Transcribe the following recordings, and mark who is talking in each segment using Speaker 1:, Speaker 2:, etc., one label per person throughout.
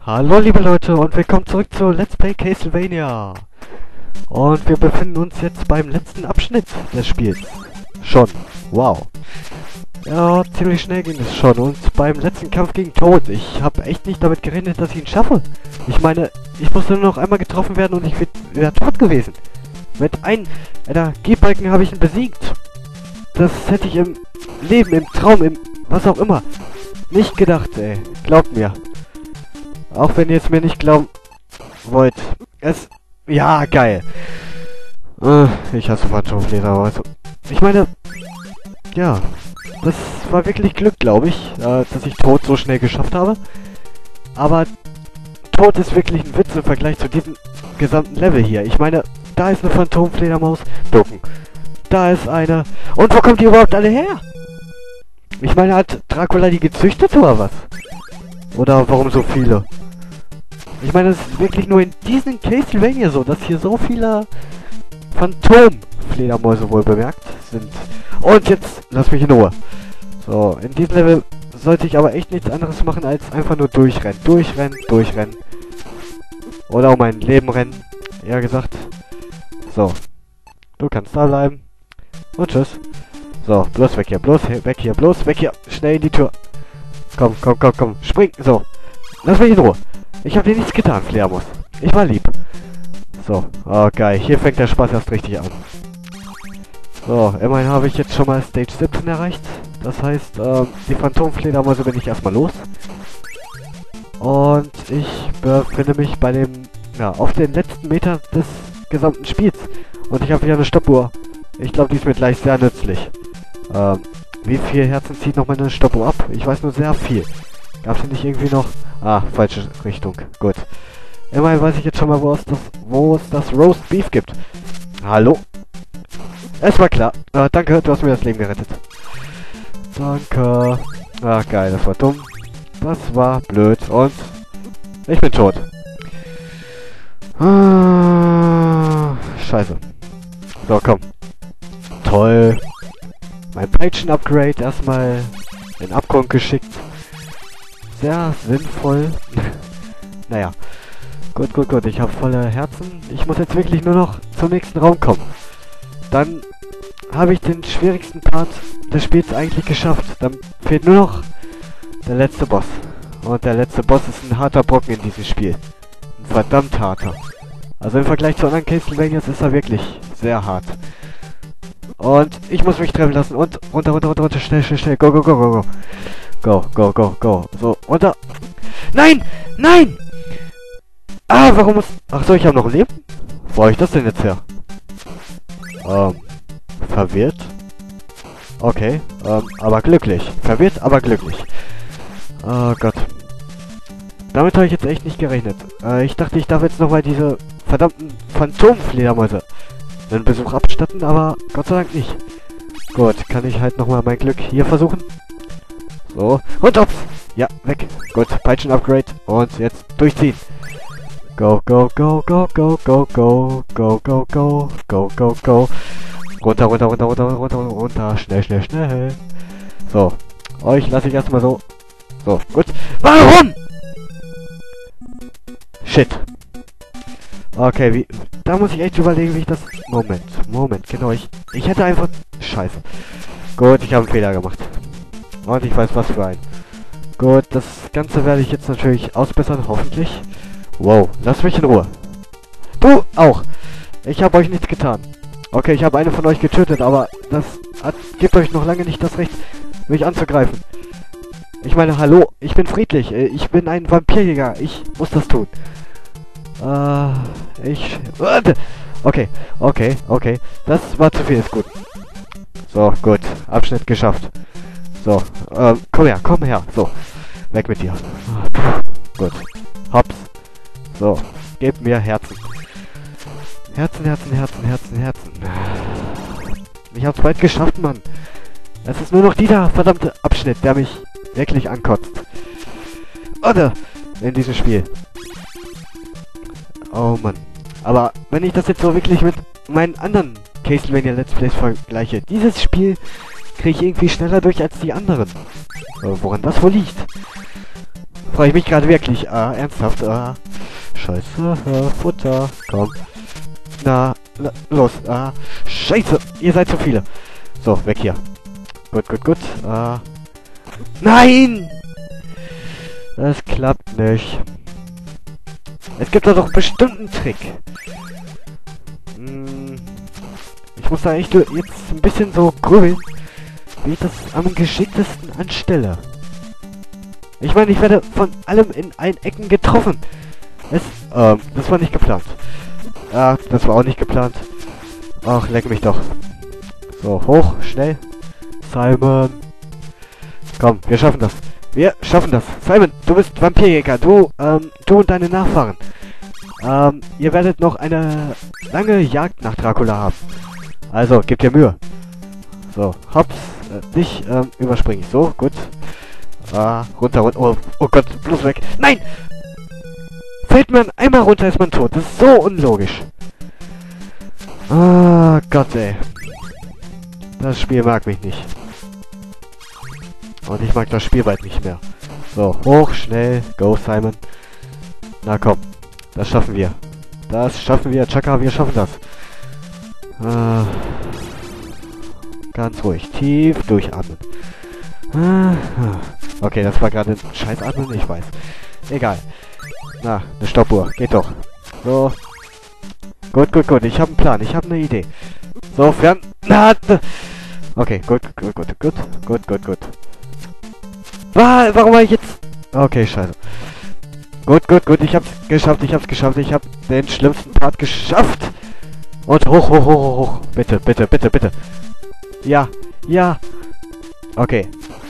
Speaker 1: Hallo liebe Leute und willkommen zurück zu Let's Play Castlevania. Und wir befinden uns jetzt beim letzten Abschnitt des Spiels. Schon. Wow. Ja, ziemlich schnell ging es schon. Und beim letzten Kampf gegen Toad, ich habe echt nicht damit gerechnet, dass ich ihn schaffe. Ich meine, ich musste nur noch einmal getroffen werden und ich wäre tot gewesen. Mit einem G-Balken habe ich ihn besiegt. Das hätte ich im Leben, im Traum, im was auch immer nicht gedacht, ey. Glaubt mir. Auch wenn ihr es mir nicht glauben wollt. Ja, geil. Ich hasse Phantomfleder, aber also, ich meine, ja, das war wirklich Glück, glaube ich, dass ich Tod so schnell geschafft habe. Aber Tod ist wirklich ein Witz im Vergleich zu diesem gesamten Level hier. Ich meine, da ist eine Phantomfledermaus. Ducken. Da ist eine. Und wo kommt die überhaupt alle her? Ich meine, hat Dracula die gezüchtet oder was? Oder warum so viele? Ich meine, es ist wirklich nur in diesen Castlevania so, dass hier so viele Phantomfledermäuse wohl bemerkt sind. Und jetzt, lass mich in Ruhe. So, in diesem Level sollte ich aber echt nichts anderes machen, als einfach nur durchrennen. Durchrennen, durchrennen. Oder um mein Leben rennen. Eher gesagt. So. Du kannst da bleiben. Und tschüss. So, bloß weg hier, bloß weg hier, bloß weg hier. Schnell in die Tür. Komm, komm, komm, komm. Spring. So. Lass mich in Ruhe. Ich habe dir nichts getan, Fledermaus. Ich war lieb. So. Oh, geil. Hier fängt der Spaß erst richtig an. So, immerhin habe ich jetzt schon mal Stage 17 erreicht. Das heißt, die Phantomfledermäuse bin ich erstmal los. Und ich befinde mich bei dem, ja, auf den letzten Meter des gesamten Spiels. Und ich habe hier eine Stoppuhr. Ich glaube, die ist mir gleich sehr nützlich. Wie viel Herzen zieht noch meine Stoppuhr ab? Ich weiß nur sehr viel. Gab es hier nicht irgendwie noch... Ah, falsche Richtung. Gut. Immerhin weiß ich jetzt schon mal, wo es das Roast Beef gibt. Hallo? Es war klar. Danke, du hast mir das Leben gerettet. Danke. Ah, geil, das war dumm. Das war blöd. Und ich bin tot. Ah, scheiße. So, komm. Toll. Mein Peitschen-Upgrade erstmal in den Abgrund geschickt. Sehr sinnvoll. Naja. Gut, gut, gut. Ich habe volle Herzen. Ich muss jetzt wirklich nur noch zum nächsten Raum kommen. Dann habe ich den schwierigsten Part des Spiels eigentlich geschafft. Dann fehlt nur noch der letzte Boss. Und der letzte Boss ist ein harter Brocken in diesem Spiel. Ein verdammt harter. Also im Vergleich zu anderen Castlevanias ist er wirklich sehr hart. Und ich muss mich treffen lassen. Und runter, runter, runter, runter. Schnell, schnell, schnell. Go, go, go, go, go. Go, go, go, go. So, runter. Nein! Nein! Ah, warum muss... Ach so, ich habe noch ein Leben? Wo habe ich das denn jetzt her? Verwirrt? Okay, aber glücklich. Verwirrt, aber glücklich. Oh Gott. Damit habe ich jetzt echt nicht gerechnet. Ich dachte, ich darf jetzt nochmal diese verdammten Phantomfledermäuse einen Besuch abstatten, aber Gott sei Dank nicht. Gut, kann ich halt nochmal mein Glück hier versuchen. So, und ups! Ja, weg. Gut, Peitschen-Upgrade und jetzt durchziehen. Go, go, go, go, go, go, go, go, go, go, go, go, go. Runter, runter, runter, runter, runter, runter. Schnell, schnell, schnell. So, euch lasse ich erstmal so. So, gut. Warum? Shit. Okay, wie... Da muss ich echt überlegen, wie ich das... Moment, genau. Ich hätte einfach... Scheiße. Gut, ich habe einen Fehler gemacht. Und ich weiß, was für ein. Gut, das Ganze werde ich jetzt natürlich ausbessern, hoffentlich. Wow, lasst mich in Ruhe. Du auch. Ich habe euch nichts getan. Okay, ich habe eine von euch getötet, aber das gibt euch noch lange nicht das Recht, mich anzugreifen. Ich meine, hallo, ich bin friedlich. Ich bin ein Vampirjäger. Ich muss das tun. Okay, okay, okay. Das war zu viel, ist gut. So, gut. Abschnitt geschafft. So, komm her. So, weg mit dir. Gut. Hops. So, gebt mir Herzen. Herzen, Herzen, Herzen, Herzen, Herzen. Ich hab's bald geschafft, Mann. Es ist nur noch dieser verdammte Abschnitt, der mich wirklich ankotzt. Oder in diesem Spiel. Oh Mann. Aber wenn ich das jetzt so wirklich mit meinen anderen Castlevania Let's Plays vergleiche, dieses Spiel kriege ich irgendwie schneller durch als die anderen. Woran das wohl liegt? Freue ich mich gerade wirklich. Ernsthaft. Scheiße. Futter. Komm. Na, los. Scheiße. Ihr seid zu viele. So, weg hier. Gut, gut, gut. Nein! Das klappt nicht. Es gibt doch bestimmt einen Trick. Ich muss da echt jetzt ein bisschen so grübeln, wie ich das am geschicktesten anstelle. Ich meine, ich werde von allem in allen Ecken getroffen. Das war nicht geplant. Das war auch nicht geplant. Ach, leck mich doch. So, hoch, schnell. Simon. Komm, wir schaffen das. Wir schaffen das. Simon, du bist Vampirjäger. Du und deine Nachfahren. Ihr werdet noch eine lange Jagd nach Dracula haben. Also, gebt dir Mühe. So, hops. Dich überspringe ich. So, gut. Runter, runter. Oh Gott, bloß weg. Nein! Fällt man einmal runter, ist man tot. Das ist so unlogisch. Gott, ey. Das Spiel mag mich nicht. Und ich mag das Spiel bald nicht mehr. So, hoch, schnell. Go, Simon. Na komm. Das schaffen wir. Das schaffen wir. Chaka, wir schaffen das. Ganz ruhig. Tief durchatmen. Okay, das war gerade ein Scheißatmen, ich weiß. Egal. Na, eine Stoppuhr. Geht doch. So. Gut, gut, gut. Ich habe einen Plan. Ich habe eine Idee. So, fern... Okay, gut, gut, gut, gut. Gut, gut, gut. Warum war ich jetzt... Okay, scheiße. Gut, gut, gut. Ich hab's geschafft. Ich hab's geschafft. Ich hab den schlimmsten Part geschafft. Und hoch, hoch, hoch, hoch, hoch. Bitte, bitte, bitte, bitte. Ja, ja. Okay.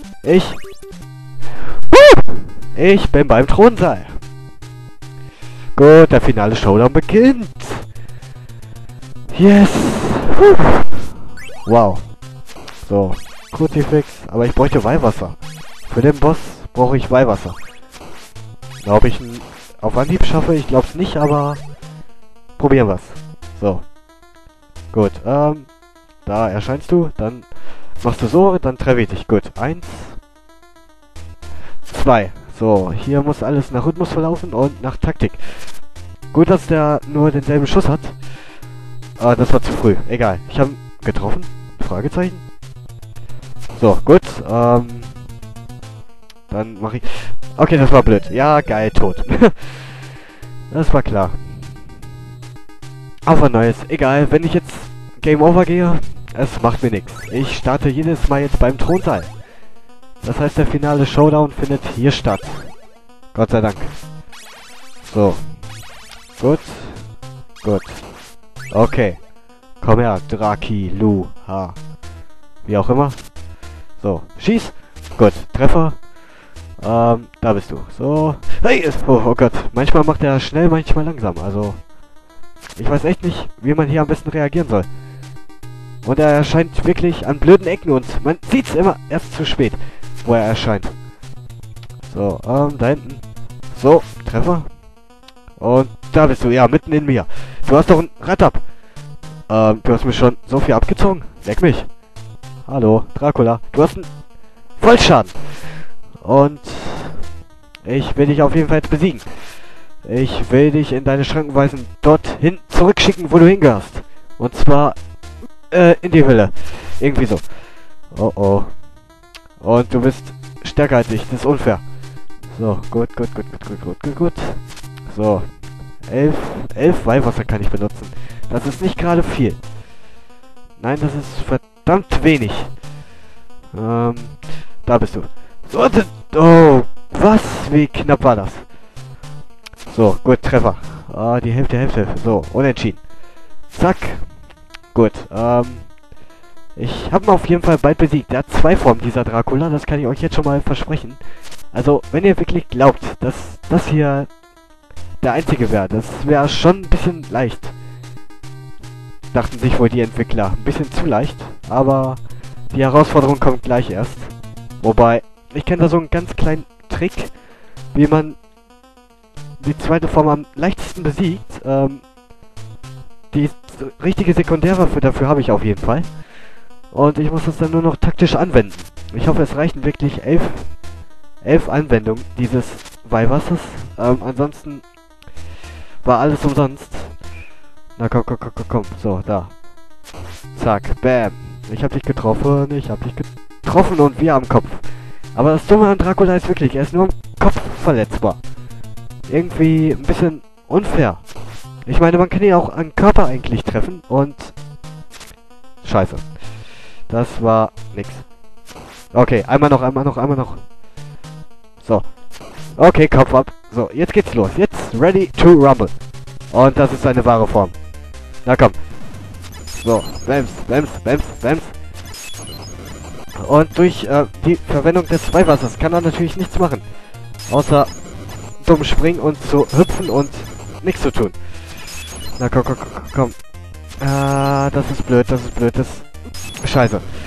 Speaker 1: Ich bin beim Thronsaal. Gut, der finale Showdown beginnt. Yes. Wow. So, Kruzifix. Aber ich bräuchte Weihwasser. Für den Boss brauche ich Weihwasser. Ob ich ihn auf Anhieb schaffe, ich glaube es nicht, aber probieren wir's. So. Gut, da erscheinst du, dann machst du so, dann treffe ich dich. Gut, 1, 2. So, hier muss alles nach Rhythmus verlaufen und nach Taktik. Gut, dass der nur denselben Schuss hat. Das war zu früh. Egal. Ich habe ihn getroffen. Fragezeichen. So, gut. Dann mache ich... Okay, das war blöd. Ja, geil, tot. Das war klar. Auf ein neues. Egal, wenn ich jetzt Game Over gehe, es macht mir nichts. Ich starte jedes Mal jetzt beim Thronsaal. Das heißt, der finale Showdown findet hier statt. Gott sei Dank. So. Gut. Gut. Okay. Komm her, Draki, Lu, Ha. Wie auch immer. So. Schieß. Gut. Treffer. Da bist du. So. Hey! Oh Gott. Manchmal macht er schnell, manchmal langsam. Also. Ich weiß echt nicht, wie man hier am besten reagieren soll. Und er erscheint wirklich an blöden Ecken und man sieht's immer erst zu spät, wo er erscheint. So, da hinten. So, Treffer. Und da bist du, ja, mitten in mir. Du hast doch ein Rad ab. Du hast mir schon so viel abgezogen. Leck mich. Hallo, Dracula. Du hast einen Vollschaden. Und ich will dich auf jeden Fall jetzt besiegen. Ich will dich in deine Schranken weisen, dorthin zurückschicken, wo du hingehörst. Und zwar, in die Hölle. Irgendwie so. Oh oh. Und du bist stärker als ich, das ist unfair. So, gut, gut, gut, gut, gut, gut, gut, gut. So. 11 Weihwasser kann ich benutzen. Das ist nicht gerade viel. Nein, das ist verdammt wenig. Da bist du. So, oh, was? Wie knapp war das? So, gut, Treffer. Die Hälfte. So, unentschieden. Zack. Gut, ich habe ihn auf jeden Fall bald besiegt. Der hat 2 Formen, dieser Dracula. Das kann ich euch jetzt schon mal versprechen. Also, wenn ihr wirklich glaubt, dass das hier der einzige wäre, das wäre schon ein bisschen leicht. Dachten sich wohl die Entwickler. Ein bisschen zu leicht. Aber die Herausforderung kommt gleich erst. Wobei, ich kenne da so einen ganz kleinen Trick, wie man die zweite Form am leichtesten besiegt. Die richtige Sekundärwaffe dafür habe ich auf jeden Fall. Und ich muss das dann nur noch taktisch anwenden. Ich hoffe, es reichen wirklich 11 Anwendungen dieses Weihwassers. Ansonsten war alles umsonst. Na komm, komm, komm, komm, komm. So, da. Zack, bam. Ich hab dich getroffen, und wir am Kopf. Aber das Dumme an Dracula ist wirklich, er ist nur am Kopf verletzbar. Irgendwie ein bisschen unfair. Ich meine, man kann ihn auch am Körper eigentlich treffen und... Scheiße. Das war nix. Okay, einmal noch. So. Okay, Kopf ab. So, jetzt geht's los. Jetzt ready to rumble. Und das ist seine wahre Form. Na komm. So, Bams. Und durch die Verwendung des Weihwassers kann er natürlich nichts machen. Außer dumm springen und zu hüpfen und nichts zu tun. Na komm. Ah, das ist blöd. Scheiße.